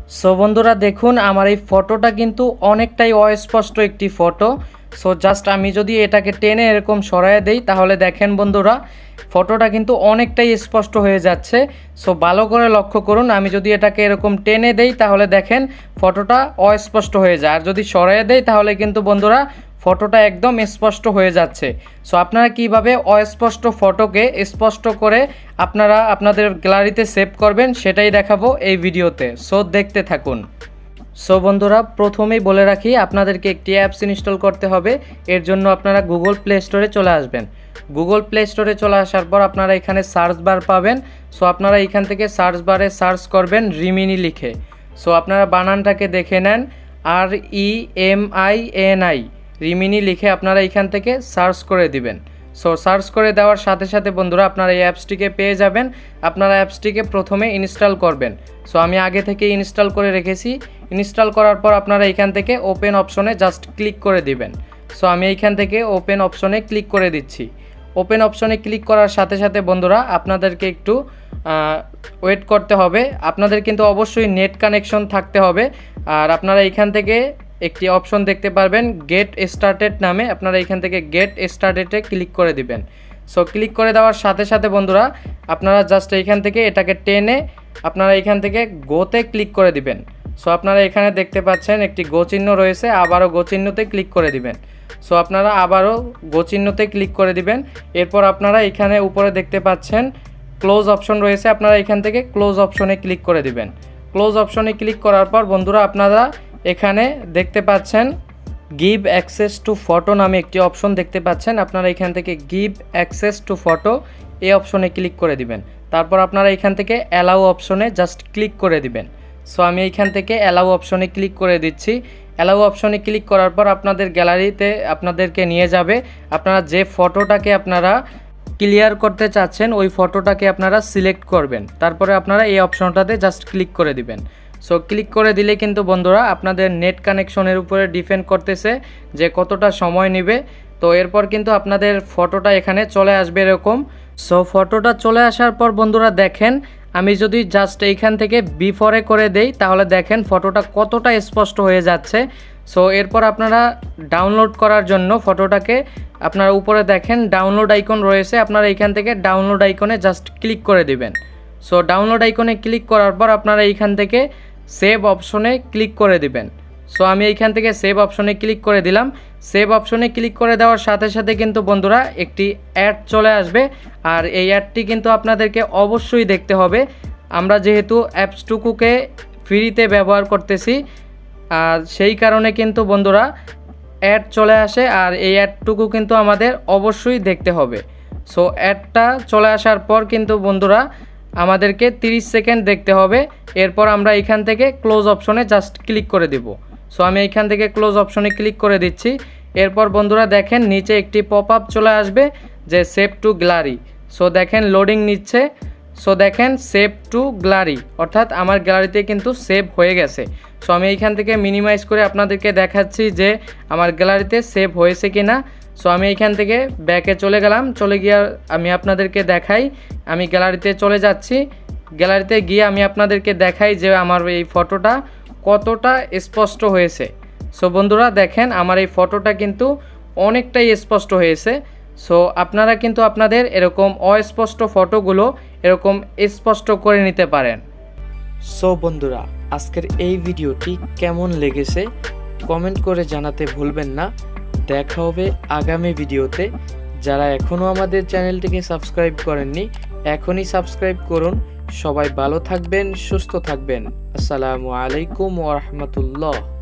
So বন্ধুরা দেখুন আমার এই ফটোটা কিন্তু অনেকটাই অস্পষ্ট একটি ফটো। সো জাস্ট আমি যদি এটাকে টেনে এরকম সরায় দেই তাহলে দেখেন বন্ধুরা ফটোটা কিন্তু অনেকটাই স্পষ্ট হয়ে যাচ্ছে। সো ভালো করে লক্ষ্য করুন, আমি যদি এটাকে এরকম টেনে দেই তাহলে দেখেন ফটোটা অস্পষ্ট হয়ে যায়, আর যদি সরায় দেই তাহলে কিন্তু বন্ধুরা ফটোটা একদম স্পষ্ট হয়ে যাচ্ছে। সো আপনারা কিভাবে অস্পষ্ট ফটোকে স্পষ্ট করে আপনারা আপনাদের গ্যালারিতে সেভ করবেন সেটাই দেখাবো এই ভিডিওতে। সো দেখতে থাকুন। সো বন্ধুরা প্রথমেই বলে রাখি আপনাদেরকে একটি অ্যাপস ইনস্টল করতে হবে। এর জন্য আপনারা গুগল প্লে স্টোরে চলে আসবেন। গুগল প্লে স্টোরে চলে আসার পর আপনারা এখানে সার্চ বার পাবেন। সো আপনারা এখান থেকে সার্চ বারে সার্চ করবেন রিমিনি লিখে। সো আপনারা বানানটাকে দেখে নেন, REMINI রিমিনি লিখে আপনারা এখান থেকে সার্চ করে দিবেন। সো সার্চ করে দেওয়ার সাথে সাথে বন্ধুরা আপনারা এই অ্যাপসটিকে পেয়ে যাবেন। আপনারা অ্যাপসটিকে প্রথমে ইনস্টল করবেন। সো আমি আগে থেকে ইনস্টল করে রেখেছি। ইনস্টল করার পর আপনারা এখান থেকে ওপেন অপশনে জাস্ট ক্লিক করে দিবেন। সো আমি এইখান থেকে ওপেন অপশনে ক্লিক করে দিচ্ছি। ওপেন অপশনে ক্লিক করার সাথে সাথে বন্ধুরা আপনাদেরকে একটু ওয়েট করতে হবে। আপনাদের কিন্তু অবশ্যই নেট কানেকশন থাকতে হবে। আর আপনারা এইখান থেকে একটি অপশন দেখতে পারবেন গেট স্টার্টেড নামে, আপনারা এখান থেকে গেট স্টার্টেডে ক্লিক করে দিবেন। সো ক্লিক করে দেওয়ার সাথে সাথে বন্ধুরা আপনারা জাস্ট এইখান থেকে এটাকে টেনে আপনারা এইখান থেকে গোতে ক্লিক করে দিবেন। সো আপনারা এখানে দেখতে পাচ্ছেন একটি গো চিহ্ন রয়েছে, আবারও গো চিহ্নতে ক্লিক করে দিবেন। সো আপনারা আবারও গো চিহ্নতে ক্লিক করে দিবেন। এরপর আপনারা এখানে উপরে দেখতে পাচ্ছেন ক্লোজ অপশন রয়েছে, আপনারা এখান থেকে ক্লোজ অপশনে ক্লিক করে দিবেন। ক্লোজ অপশনে ক্লিক করার পর বন্ধুরা আপনারা এখানে দেখতে পাচ্ছেন গিভ অ্যাক্সেস টু ফটো নামে একটি অপশন দেখতে পাচ্ছেন। আপনারা এখান থেকে গিভ অ্যাক্সেস টু ফটো এই অপশনে ক্লিক করে দিবেন। তারপর আপনারা এখান থেকে অ্যালাউ অপশনে জাস্ট ক্লিক করে দিবেন। সো আমি এইখান থেকে অ্যালাউ অপশনে ক্লিক করে দিচ্ছি। অ্যালাউ অপশনে ক্লিক করার পর আপনাদের গ্যালারিতে আপনাদেরকে নিয়ে যাবে। আপনারা যে ফটোটাকে আপনারা ক্লিয়ার করতে চাচ্ছেন ওই ফটোটাকে আপনারা সিলেক্ট করবেন। তারপরে আপনারা এই অপশনটাতে জাস্ট ক্লিক করে দিবেন। সো ক্লিক করে দিলে কিন্তু বন্ধুরা আপনাদের নেট কানেকশনের উপরে ডিপেন্ড করতেছে যে কতটা সময় নেবে। তো এরপর কিন্তু আপনাদের ফটোটা এখানে চলে আসবে এরকম। সো ফটোটা চলে আসার পর বন্ধুরা দেখেন আমি যদি জাস্ট এইখান থেকে বিফোরে করে দেই তাহলে দেখেন ফটোটা কতটা স্পষ্ট হয়ে যাচ্ছে। সো এরপর আপনারা ডাউনলোড করার জন্য ফটোটাকে আপনারা উপরে দেখেন ডাউনলোড আইকন রয়েছে, আপনারা এইখান থেকে ডাউনলোড আইকনে জাস্ট ক্লিক করে দিবেন। সো ডাউনলোড আইকনে ক্লিক করার পর আপনারা এইখান থেকে সেভ অপশনে ক্লিক করে দিবেন। সো আমি এইখান থেকে সেভ অপশনে ক্লিক করে দিলাম। সেভ অপশনে ক্লিক করে দেওয়ার সাথে সাথে কিন্তু বন্ধুরা একটি অ্যাড চলে আসবে, আর এই অ্যাডটি কিন্তু আপনাদেরকে অবশ্যই দেখতে হবে। আমরা যেহেতু অ্যাপসটুকুকে ফ্রিতে ব্যবহার করতেছি আর সেই কারণে কিন্তু বন্ধুরা অ্যাড চলে আসে, আর এই অ্যাডটুকু কিন্তু আমাদের অবশ্যই দেখতে হবে। সো অ্যাডটা চলে আসার পর কিন্তু বন্ধুরা আমাদেরকে 30 সেকেন্ড দেখতে হবে। এরপর আমরা এখান থেকে ক্লোজ অপশনে জাস্ট ক্লিক করে দেব। সো আমি এখান থেকে ক্লোজ অপশনে ক্লিক করে দিচ্ছি। এরপর বন্ধুরা দেখেন নিচে একটি পপ আপ চলে আসবে যে সেভ টু গ্যালারি। সো দেখেন লোডিং নিচ্ছে। সো দেখেন সেভ টু গ্যালারি অর্থাৎ আমার গ্যালারিতে কিন্তু সেভ হয়ে গেছে। সো আমি এইখান থেকে মিনিমাইজ করে আপনাদেরকে দেখাচ্ছি যে আমার গ্যালারিতে সেভ হয়েছে কিনা। সো আমি এইখান থেকে ব্যাকে চলে গেলাম, চলে গিয়ে আমি আপনাদেরকে দেখাই। আমি গ্যালারিতে চলে যাচ্ছি। গ্যালারিতে গিয়ে আমি আপনাদেরকে দেখাই যে আমার এই ফটোটা কতটা স্পষ্ট হয়েছে। সো বন্ধুরা দেখেন আমার এই ফটোটা কিন্তু অনেকটাই স্পষ্ট হয়েছে। সো আপনারা কিন্তু আপনাদের এরকম অস্পষ্ট ফটোগুলো এরকম স্পষ্ট করে নিতে পারেন। সো বন্ধুরা আজকের এই ভিডিওটি কেমন লেগেছে কমেন্ট করে জানাতে ভুলবেন না। দেখা হবে আগামী ভিডিওতে। যারা এখনও আমাদের চ্যানেলটিকে সাবস্ক্রাইব করেননি এখনই সাবস্ক্রাইব করুন। সবাই ভালো থাকবেন, সুস্থ থাকবেন। আসসালামু আলাইকুম ওয়া রাহমাতুল্লাহ।